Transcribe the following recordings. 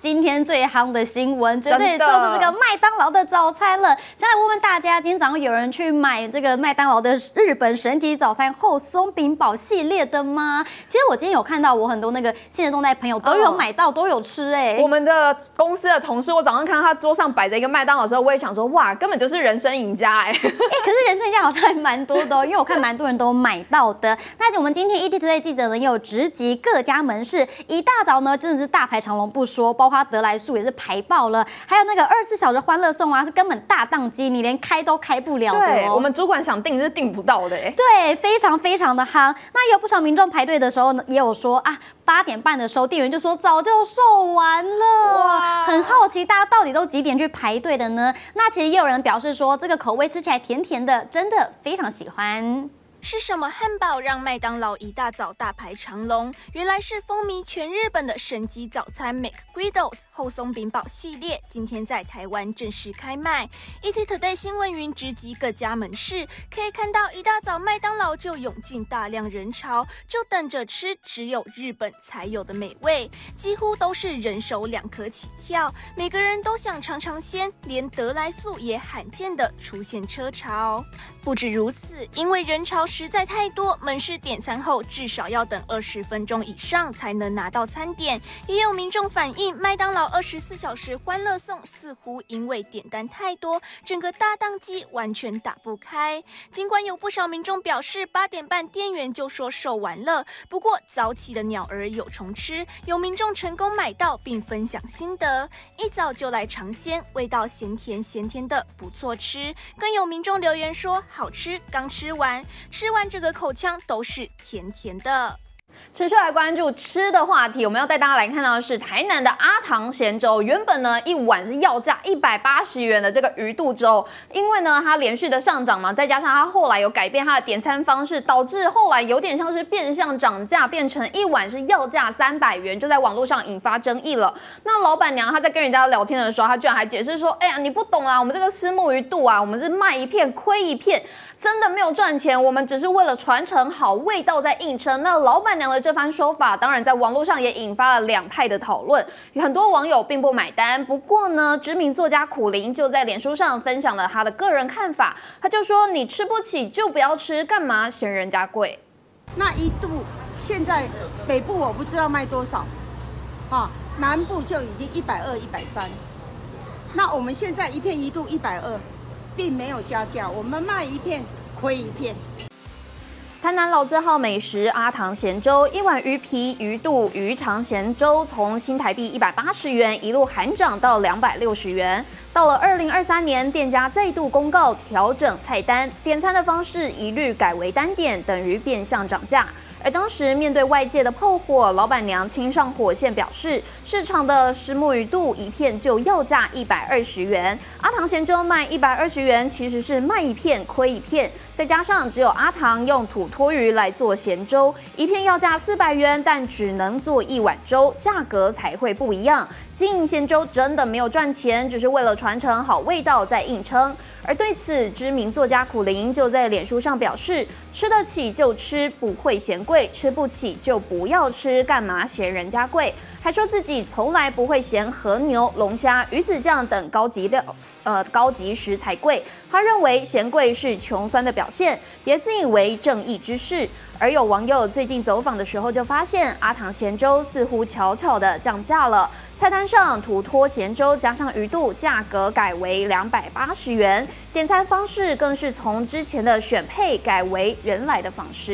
今天最夯的新闻，绝对就是这个麦当劳的早餐了。先来问问大家，今天早上有人去买这个麦当劳的日本神级早餐厚松饼堡系列的吗？其实我今天有看到，我很多那个现实动态朋友都有买到，都有吃我们的公司的同事，我早上看到他桌上摆着一个麦当劳的时候，我也想说，哇，根本就是人生赢家可是人生赢家好像还蛮多的因为我看蛮多人都买到的。那我们今天 ETtoday 记者呢也有直击各家门市，一大早呢真的是大排长龙不说，包括得来速也是排爆了，还有那个24小时欢乐颂啊，是根本大宕机，你连开都开不了的对，我们主管想订是订不到的对，非常非常的夯。那也有不少民众排队的时候呢，也有说啊，8点半的时候，店员就说早就售完了。哇，很好奇大家到底都几点去排队的呢？那其实也有人表示说，这个口味吃起来甜甜的，真的非常喜欢。 是什么汉堡让麦当劳一大早大排长龙？原来是风靡全日本的神级早餐 McGriddles 厚松饼堡系列，今天在台湾正式开卖。ETtoday 新闻云直击各家门市，可以看到一大早麦当劳就涌进大量人潮，就等着吃只有日本才有的美味，几乎都是人手2颗起跳，每个人都想尝尝鲜，连得来速也罕见的出现车潮。不止如此，因为人潮实在太多，门市点餐后至少要等20分钟以上才能拿到餐点。也有民众反映，麦当劳24小时欢乐颂似乎因为点单太多，整个大宕机完全打不开。尽管有不少民众表示8点半店员就说售完了，不过早起的鸟儿有虫吃，有民众成功买到并分享心得，一早就来尝鲜，味道咸甜咸甜的，不错吃。更有民众留言说好吃，刚吃完这个口腔都是甜甜的。 持续来关注吃的话题，我们要带大家来看到的是台南的阿唐咸粥。原本呢一碗是要价180元的这个鱼肚粥，因为呢它连续的上涨嘛，再加上它后来有改变它的点餐方式，导致后来有点像是变相涨价，变成一碗是要价300元，就在网络上引发争议了。那老板娘她在跟人家聊天的时候，她居然还解释说：“哎呀，你不懂啊，我们这个虱目鱼肚啊，我们是卖一片亏一片。”真的没有赚钱，我们只是为了传承好味道在硬撑。那老板娘的这番说法，当然在网络上也引发了2派的讨论，很多网友并不买单。不过呢，知名作家苦苓就在脸书上分享了他的个人看法，他就说：“你吃不起就不要吃，干嘛嫌人家贵？” 那一肚现在北部我不知道卖多少，南部就已经120、130。那我们现在一片一肚120。并没有加价，我们卖一片亏一片。 台南老字号美食阿唐咸粥，一碗鱼皮、鱼肚、鱼肠咸粥从新台币180元一路喊涨到260元。到了2023年，店家再度公告调整菜单，点餐的方式一律改为单点，等于变相涨价。而当时面对外界的炮火，老板娘亲上火线表示，市场的虱目鱼肚一片就要价120元，阿唐咸粥卖120元，其实是卖一片亏一片。再加上只有阿唐用土托鱼来做咸粥，一片要价400元，但只能做1碗粥，价格才会不一样。经营咸粥真的没有赚钱，只是为了传承好味道在硬撑。而对此，知名作家苦苓就在脸书上表示：“吃得起就吃，不会嫌贵；吃不起就不要吃，干嘛嫌人家贵？”还说自己从来不会嫌和牛、龙虾、鱼子酱等高级食材贵。他认为嫌贵是穷酸的表现，别自以为正义之士。而有网友最近走访的时候就发现，阿唐咸粥似乎悄悄的降价了。菜单上土托咸粥加上鱼肚，价格改为280元，点餐方式更是从之前的选配改为人来的方式。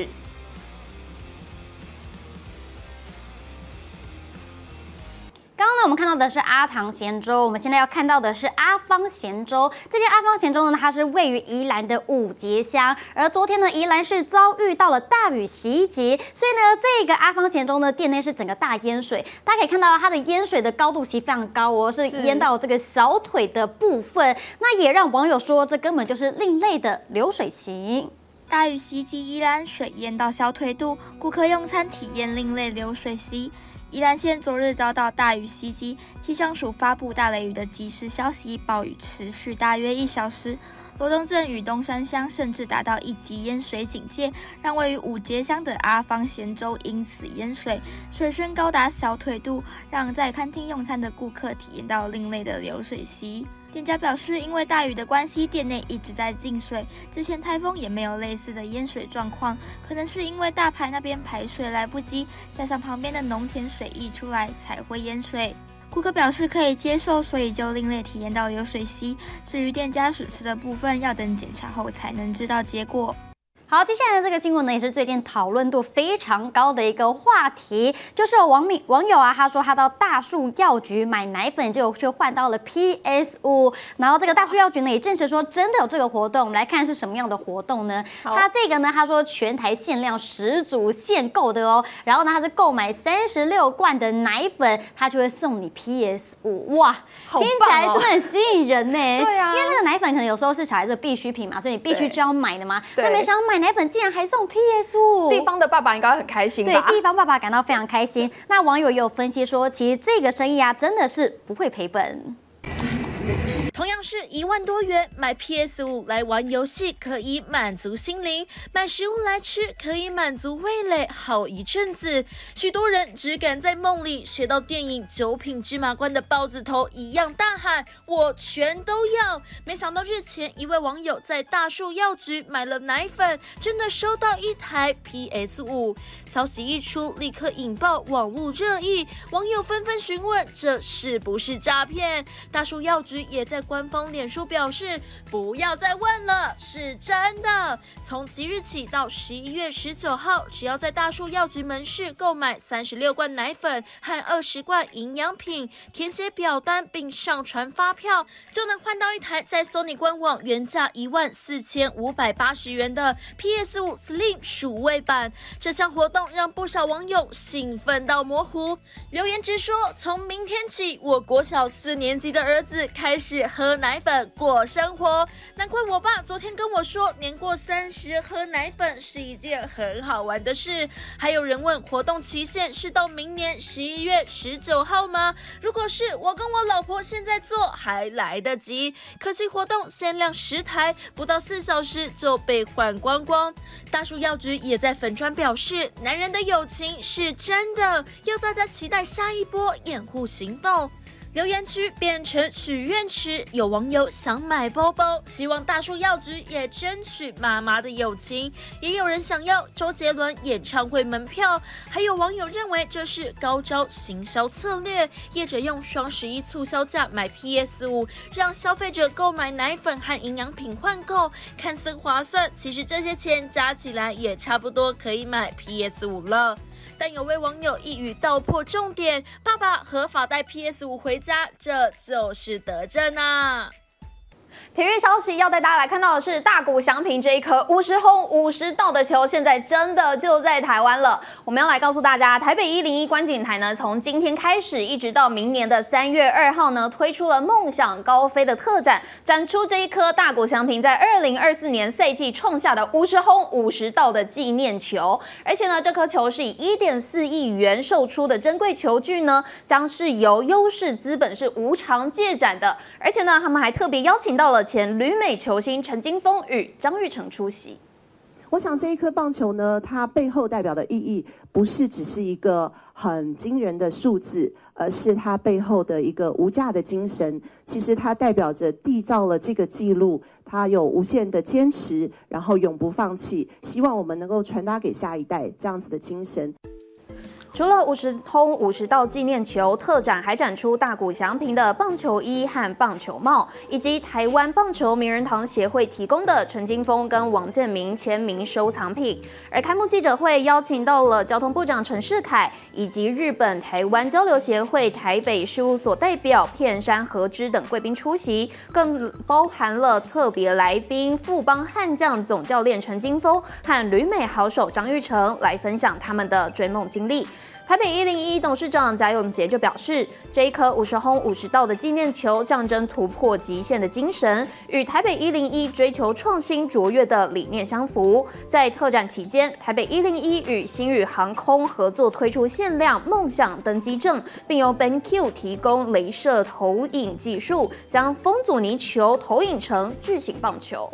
刚刚呢，我们看到的是阿唐咸粥，我们现在要看到的是阿芳咸粥。这间阿芳咸粥呢，它是位于宜兰的五节乡，而昨天呢，宜兰市遭遇到了大雨袭击，所以呢，这个阿芳咸粥呢，店内是整个大淹水。大家可以看到它的淹水的高度其实非常高哦，是淹到这个小腿的部分。那也让网友说，这根本就是另类的流水席。 大雨袭击宜兰，水淹到小腿肚，顾客用餐体验另类流水席。宜兰县昨日遭到大雨袭击，气象署发布大雷雨的即时消息，暴雨持续大约1小时。 罗东镇与东山乡甚至达到1级淹水警戒，让位于五节乡的阿芳咸粥因此淹水，水深高达小腿肚，让在餐厅用餐的顾客体验到另类的流水席。店家表示，因为大雨的关系，店内一直在进水，之前台风也没有类似的淹水状况，可能是因为大排那边排水来不及，加上旁边的农田水溢出来才会淹水。顾客表示可以接受，所以就另类体验到流水席。至于店家损失的部分，要等检查后才能知道结果。 好，接下来的这个新闻呢，也是最近讨论度非常高的一个话题，就是有网友啊，他说他到大树药局买奶粉，结果却换到了 PS5，然后这个大树药局呢也证实说真的有这个活动。我们来看是什么样的活动呢？他这个呢，他说全台限量10组限购的哦，然后呢他是购买36罐的奶粉，他就会送你 PS5， 哇，听起来真的很吸引人呢。对啊，因为那个奶粉可能有时候是小孩子的必需品嘛，所以你必须就要买的嘛。那没想到买奶粉竟然还送 PS5， 地方的爸爸应该很开心吧？ 对，地方爸爸感到非常开心。那网友也有分析说，其实这个生意啊，真的是不会赔本。 同样是1万多元买 PS5 来玩游戏可以满足心灵，买食物来吃可以满足味蕾好一阵子。许多人只敢在梦里学到电影《九品芝麻官》的包子头一样大喊我全都要。没想到日前一位网友在大树药局买了奶粉，真的收到一台 PS5。消息一出，立刻引爆网络热议，网友纷纷询问这是不是诈骗。大树药局也在官方脸书表示，不要再问了，是真的。从即日起到11月19号，只要在大树药局门市购买36罐奶粉和20罐营养品，填写表单并上传发票，就能换到一台在 Sony 官网原价14580元的 PS5 Slim 数位版。这项活动让不少网友兴奋到模糊，留言直说，从明天起，我国小4年级的儿子开始喝奶粉过生活，难怪我爸昨天跟我说，年过30喝奶粉是一件很好玩的事。还有人问，活动期限是到明年11月19号吗？如果是，我跟我老婆现在做还来得及。可惜活动限量10台，不到4小时就被换光光。大树药局也在粉专表示，男人的友情是真的，要大家期待下一波掩护行动。留言区变成许愿池，有网友想买包包，希望大树药局也争取妈妈的友情，也有人想要周杰伦演唱会门票，还有网友认为这是高招行销策略，业者用双11促销价买 PS5， 让消费者购买奶粉和营养品换购，看似划算，其实这些钱加起来也差不多可以买 PS5 了。但有位网友一语道破重点，爸爸合法带 PS5 回家，这就是德政啊！ 体育消息要带大家来看到的是，大谷翔平这一颗50轰50盗的球，现在真的就在台湾了。我们要来告诉大家，台北101观景台呢，从今天开始一直到明年的3月2号呢，推出了梦想高飞的特展，展出这一颗大谷翔平在2024年赛季创下的50轰50盗的纪念球。而且呢，这颗球是以1.4亿元售出的珍贵球具呢，将是由优势资本是无偿借展的。而且呢，他们还特别邀请到了前旅美球星陈金锋与张育成出席。 我想这一颗棒球呢，它背后代表的意义不是只是一个很惊人的数字，而是它背后的一个无价的精神。其实它代表着缔造了这个纪录，它有无限的坚持，然后永不放弃。希望我们能够传达给下一代这样子的精神。 除了50轰50盗纪念球特展，还展出大谷翔平的棒球衣和棒球帽，以及台湾棒球名人堂协会提供的陈金锋跟王建民签名收藏品。而开幕记者会邀请到了交通部长陈世凯，以及日本台湾交流协会台北事务所代表片山和之等贵宾出席，更包含了特别来宾富邦悍将总教练陈金锋和旅美好手张育成来分享他们的追梦经历。 台北101董事长贾永杰就表示，这一颗50轰50道的纪念球象征突破极限的精神，与台北101追求创新卓越的理念相符。在特展期间，台北101与星宇航空合作推出限量梦想登机证，并由 BenQ 提供雷射投影技术，将风阻尼球投影成巨型棒球。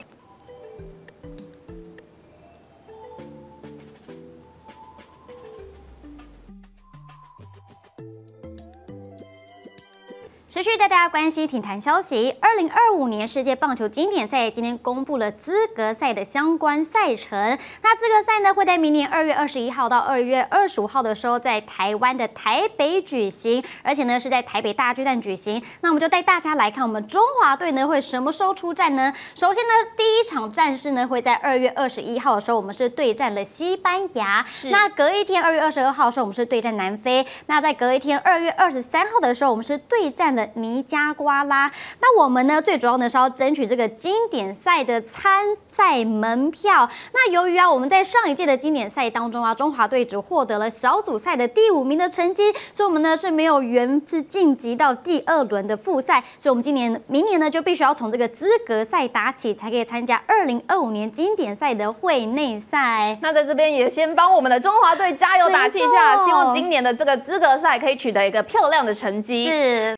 持续带大家关心体坛消息。2025年世界棒球经典赛今天公布了资格赛的相关赛程。那资格赛呢会在明年2月21号到2月25号的时候，在台湾的台北举行，而且呢是在台北大巨蛋举行。那我们就带大家来看我们中华队呢会什么时候出战呢？首先呢，第一场战事呢会在2月21号的时候，我们是对战了西班牙。那隔一天2月22号的时候，我们是对战南非。那在隔一天2月23号的时候，我们是对战了尼加瓜拉。那我们呢，最主要呢是要争取这个经典赛的参赛门票。那由于我们在上一届的经典赛当中中华队只获得了小组赛的第5名的成绩，所以我们呢是没有缘是晋级到第2轮的复赛。所以我们明年呢就必须要从这个资格赛打起，才可以参加2025年经典赛的会内赛。 那在这边也先帮我们的中华队加油打气一下，希望今年的这个资格赛可以取得一个漂亮的成绩。 是。